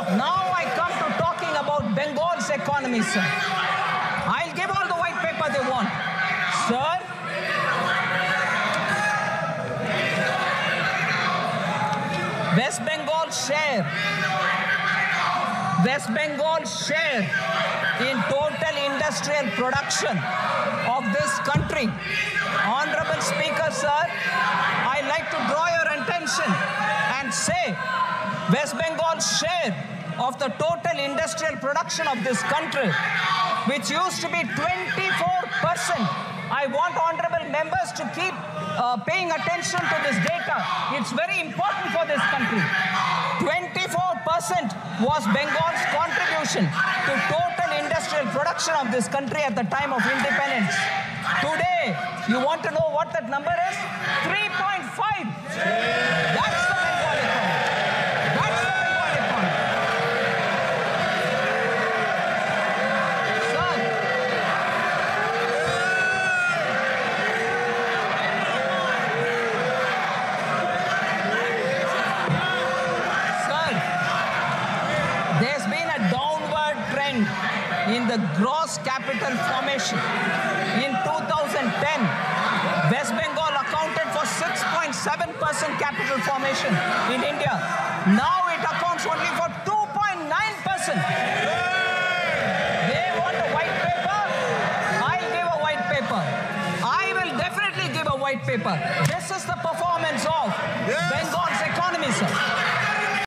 Now I come to talking about Bengal's economy, sir. I'll give all the white paper they want. Sir, West Bengal's share in total industrial production of this country. Honorable Speaker, sir, I'd like to draw your attention and say West Bengal's share of the total industrial production of this country, which used to be 24%. I want honorable members to keep paying attention to this data. It's very important for this country. 24% was Bengal's contribution to total industrial production of this country at the time of independence. Today, you want to know what that number is? 3.5. That's the Bengal economy. That's the Bengal economy. Sir, there's been a downward trend in the gross capital formation. In 2010, West Bengal accounted for 6.7% capital formation in India. Now it accounts only for 2.9%. They want a white paper. I'll give a white paper. I will definitely give a white paper. This